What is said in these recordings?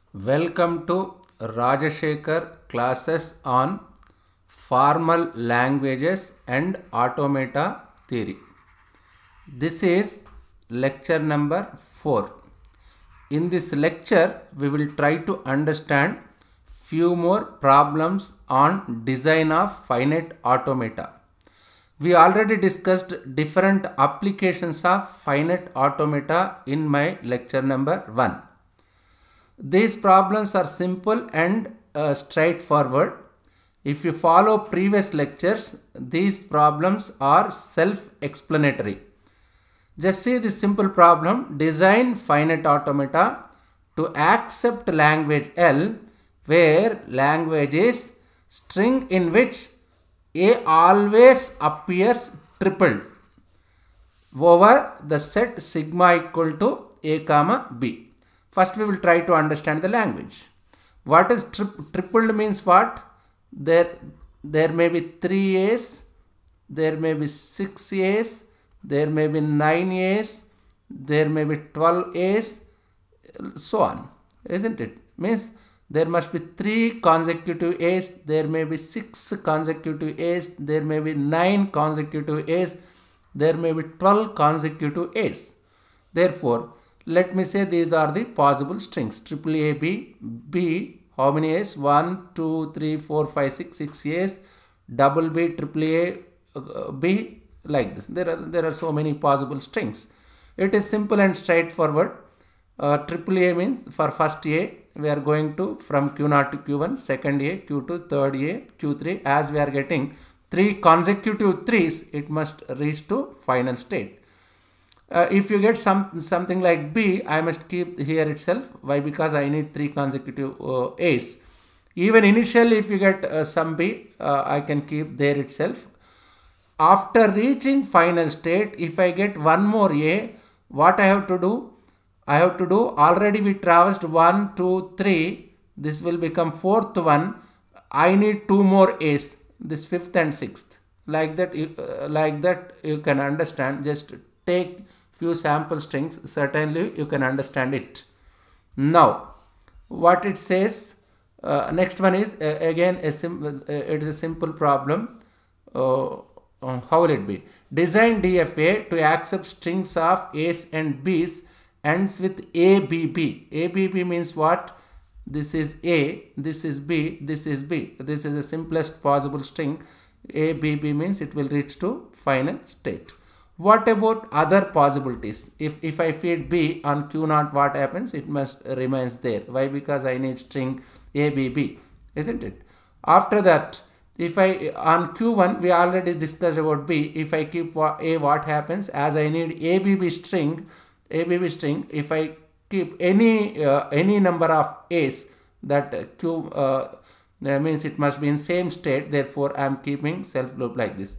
Welcome to Rajashekar classes on formal languages and automata theory. This is lecture number 4. In this lecture, we will try to understand few more problems on design of finite automata. We already discussed different applications of finite automata in my lecture number 1. These problems are simple and straightforward. If you follow previous lectures, these problems are self-explanatory. Just see this simple problem. Design finite automata to accept language L where language is string in which A always appears tripled over the set sigma equal to A comma B. First we will try to understand the language. What is tripled means what? There may be 3 A's, there may be 6 A's, there may be 9 A's, there may be 12 A's, so on. Isn't it? Means there must be 3 consecutive A's, there may be 6 consecutive A's, there may be 9 consecutive A's, there may be 12 consecutive A's. Therefore, let me say these are the possible strings. Triple A, B, B, how many A's? 1, 2, 3, 4, 5, 6 A's. Double B, triple A, B, like this. There are so many possible strings. It is simple and straightforward. Triple A means for first A, we are going to from Q0 to Q1, second A, Q2, third A, Q3. As we are getting 3 consecutive 3's, it must reach to final state. If you get something like B, I must keep here itself. Why? Because I need 3 consecutive A's. Even initially, if you get some B, I can keep there itself. After reaching final state, if I get one more A, what I have to do? I have to do, already we traversed 1, 2, 3. This will become 4th one. I need 2 more A's. This 5th and 6th. Like that you can understand. Just take few sample strings, certainly you can understand it. Now, what it says, next one is again it is a simple problem. How will it be? Design DFA to accept strings of A's and B's ends with ABB. ABB means what? This is A, this is B, this is B. This is the simplest possible string. ABB means it will reach to final state. What about other possibilities? If I feed B on Q0, what happens? It must remains there. Why? Because I need string ABB, isn't it? After that, if I on Q1 we already discussed about B. If I keep A, what happens? As I need ABB string, if I keep any number of A's, that Q means it must be in same state. Therefore, I am keeping self loop like this.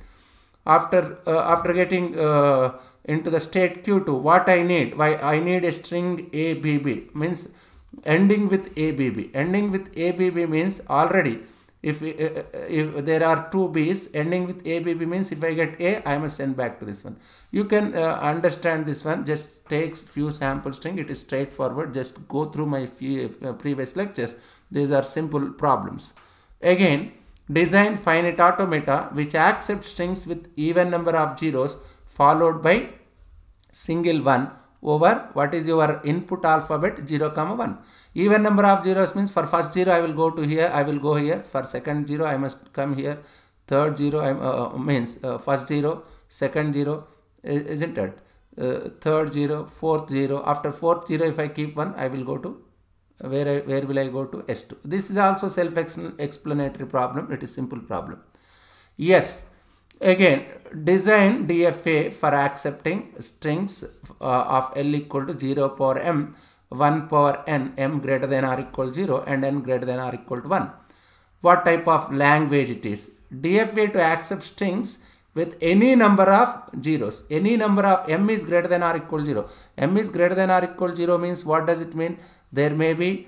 After getting into the state Q2, what I need? Why? I need a string ABB, means ending with ABB. Ending with ABB means already if there are 2 B's, ending with ABB means if I get A, I must send back to this one. You can understand this one. Just takes few sample string. It is straightforward. Just go through my previous lectures. These are simple problems. Again, design finite automata which accept strings with even number of zeros followed by single 1 over what is your input alphabet 0, 1. Even number of zeros means for first 0 I will go to here, I will go here. For second 0 I must come here. Third 0 means first 0, second 0, isn't it? Third 0, fourth 0. After fourth 0 if I keep 1, I will go to where will I go to? S2. This is also self-explanatory problem. It is simple problem. Yes. Again, design DFA for accepting strings of L equal to 0 power m, 1 power n, m greater than or equal to 0 and n greater than or equal to 1. What type of language it is? DFA to accept strings with any number of zeros. Any number of m is greater than or equal to 0. M is greater than or equal to 0 means what does it mean? There may be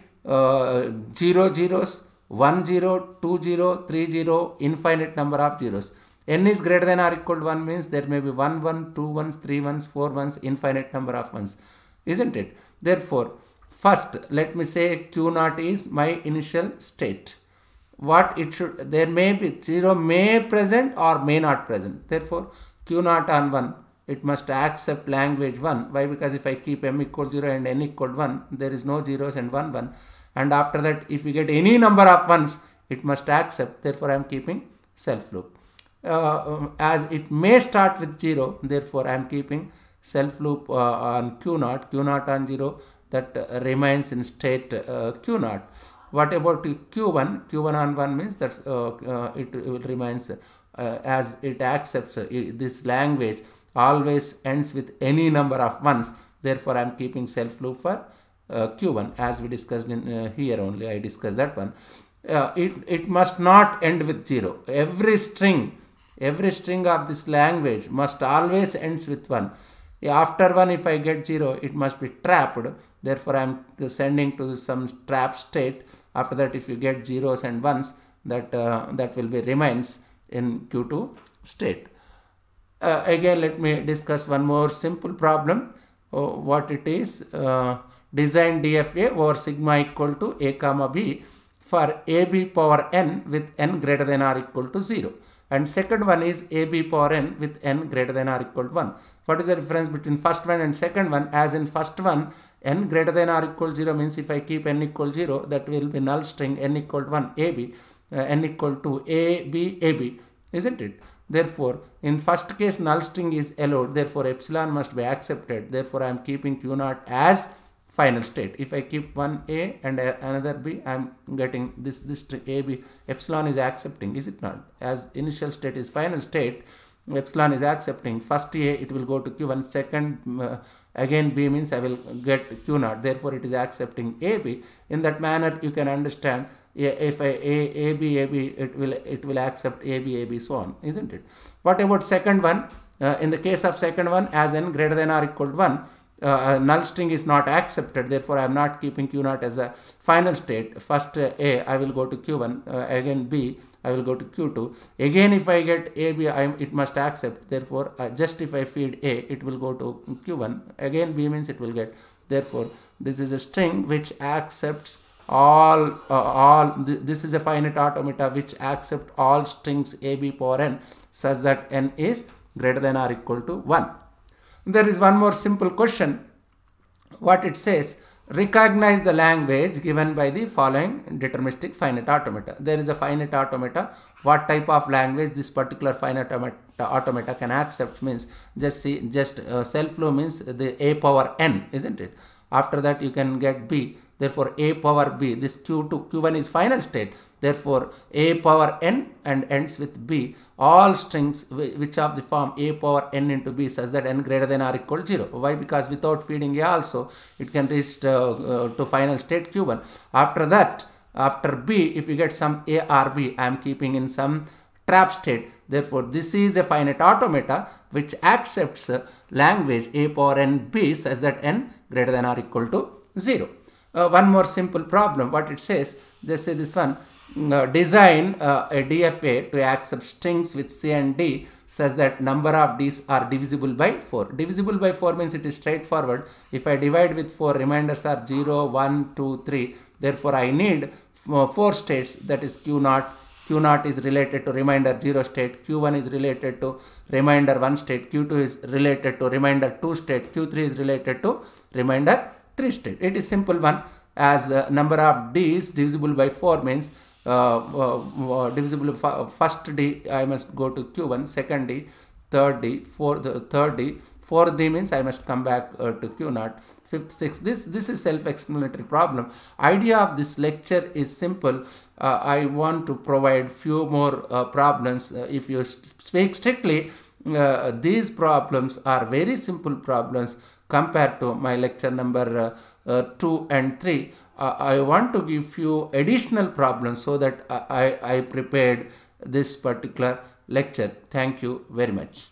0 zeros, 1 0, 2 0, 3 0, infinite number of zeros. N is greater than or equal to 1 means there may be 1 1, 2 1s, 3 1s, 4 1s, infinite number of 1s, isn't it? Therefore, First, let me say Q0 is my initial state. What it should, there may be 0 may present or may not present. Therefore, Q0 on 1, it must accept language 1. Why? Because if I keep m equal 0 and n equal 1, there is no zeros and 1, 1. And after that, if we get any number of ones, it must accept. Therefore, I am keeping self loop. As it may start with 0, therefore, I am keeping self loop on Q0, Q0 on 0, that remains in state Q0. What about Q1? Q1 on 1 means that it remains as it accepts this language always ends with any number of ones. Therefore, I am keeping self loop for Q1 as we discussed in here only. I discussed that one. It must not end with 0. Every string of this language must always ends with 1. After 1, if I get 0, it must be trapped. Therefore, I am sending to some trap state. After that, if you get zeros and ones, that will be remains in Q2 state. Again, let me discuss one more simple problem. What it is? Design DFA over sigma equal to a comma b for ab power n with n greater than or equal to 0. And second one is ab power n with n greater than or equal to 1. What is the difference between first one and second one? As in first one, n greater than or equal to 0 means if I keep n equal to 0, that will be null string n equal to 1 ab, n equal to ab, isn't it? Therefore, in first case, null string is allowed. Therefore, epsilon must be accepted. Therefore, I am keeping Q0 as final state. If I keep one A and another B, I am getting this string AB. Epsilon is accepting, is it not? As initial state is final state, epsilon is accepting. First A, it will go to Q1. Second, again B means I will get Q0. Therefore, it is accepting AB. In that manner, you can understand. If I AB, it will accept AB, so on, isn't it? What about second one? In the case of second one, as n greater than or equal to 1, null string is not accepted. Therefore, I am not keeping Q0 as a final state. First A, I will go to Q1. Again B, I will go to Q2. Again, if I get AB, it must accept. Therefore, just if I feed A, it will go to Q1. Again B means it will get. Therefore, this is a string which accepts this is a finite automata which accept all strings AB power n such that n is greater than or equal to 1. There is one more simple question. What it says, recognize the language given by the following deterministic finite automata. There is a finite automata. What type of language this particular finite automata can accept means just see, self flow means the A power n, isn't it? After that you can get B. Therefore, A power B, this Q1 is final state. Therefore, A power n and ends with B. All strings which of the form A power n into B such that n greater than or equal to 0. Why? Because without feeding A also, it can reach to final state Q1. After that, after B, if you get some A or B, I am keeping in some trap state. Therefore, this is a finite automata which accepts language A power n B such that n greater than or equal to 0. One more simple problem. What it says, just say this one, design a DFA to accept strings with C and D such that number of D's are divisible by 4. Divisible by 4 means it is straightforward. If I divide with 4, reminders are 0, 1, 2, 3. Therefore, I need 4 states, that is Q0. Q0 is related to remainder 0 state, Q1 is related to remainder 1 state, Q2 is related to remainder 2 state, Q3 is related to remainder 3 state. It is simple one, as number of D's divisible by 4 means divisible first D I must go to Q1, second D, third D, third D, fourth D means I must come back to Q0, fifth, sixth. This is self-explanatory problem. Idea of this lecture is simple. I want to provide few more problems. If you speak strictly, these problems are very simple problems compared to my lecture number 2 and 3. I want to give few additional problems so that I prepared this particular lecture. Thank you very much.